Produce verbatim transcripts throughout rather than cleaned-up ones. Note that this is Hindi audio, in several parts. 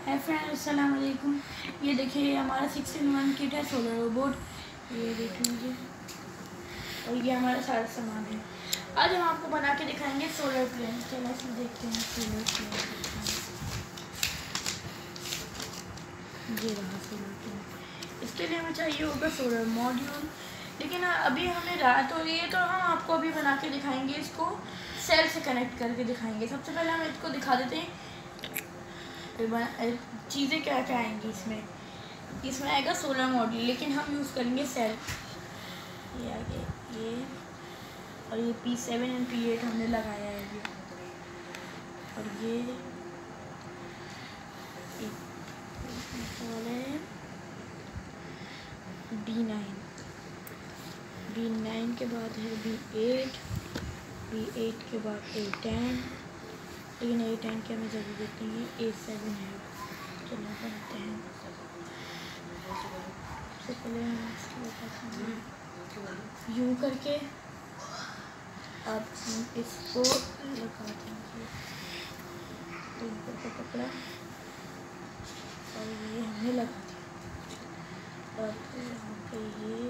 हाय फ्रेंड्स, अस्सलाम वालेकुम। ये देखिए हमारा सिक्स इन वन किट है सोलर रोबोट। ये देख लीजिए और ये हमारा सारा सामान है। आज हम आपको बना के दिखाएंगे सोलर प्लेन। चलो इसमें देखते हैं सोलर प्लेन। ये रहा सोलर प्लेन। इसके लिए हमें चाहिए होगा सोलर मॉड्यूल, लेकिन अभी हमें रात हो रही है तो हम आपको अभी बना के दिखाएंगे। इसको सेल से कनेक्ट करके दिखाएंगे। सबसे पहले हम इसको दिखा देते हैं चीज़ें क्या क्या आएंगी इसमें। इसमें आएगा सोलर मॉड्यूल, लेकिन हम यूज़ करेंगे सेल। ये आगे ये और ये P seven and P eight हमने लगाया है ये। और ये बी नाइन बी नाइन के बाद है बी एट बी एट के बाद ए टेन, लेकिन ए टेन की हमें ज़रूरत नहीं है। ए सेवन है। चलो बनाते हैं। सबसे पहले हम इसको यूँ करके अब हम इसको लगा देंगे। ऊपर को पकड़ा और ये हमने लगा दिया। और यहाँ पे ये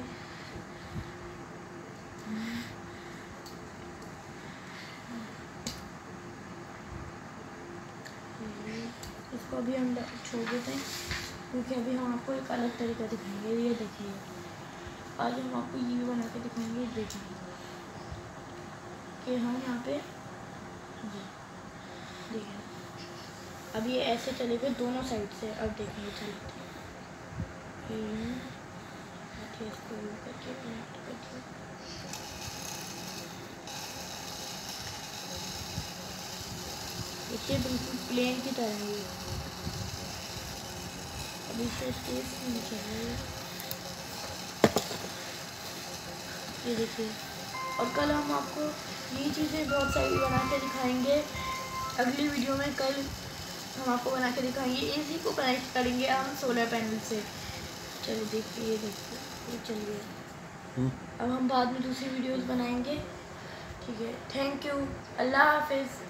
इसको अभी हम छोड़ देते हैं, क्योंकि अभी हम आपको एक अलग तरीका दिखाएंगे। ये देखिए, आज हम आपको ये बना के दिखाएंगे। देखिए कि हम यहाँ पे ये देखिए, अब ये ऐसे चलेगा दोनों साइड से। अब देखिए चलते हैं। इसको करके कनेक्ट करके देखिए बिल्कुल प्लेन की तरह है। अभी से स्पेस नहीं चाहिए। ये देखिए, और कल हम आपको ये चीज़ें बहुत सारी बना के दिखाएंगे। अगली वीडियो में कल हम आपको बना के दिखाएंगे। इसी को कनेक्ट करेंगे हम सोलर पैनल से। चलिए देखिए, ये देखिए ये चलिए। अब हम बाद में दूसरी वीडियोस बनाएंगे। ठीक है, थैंक यू, अल्लाह हाफिज़।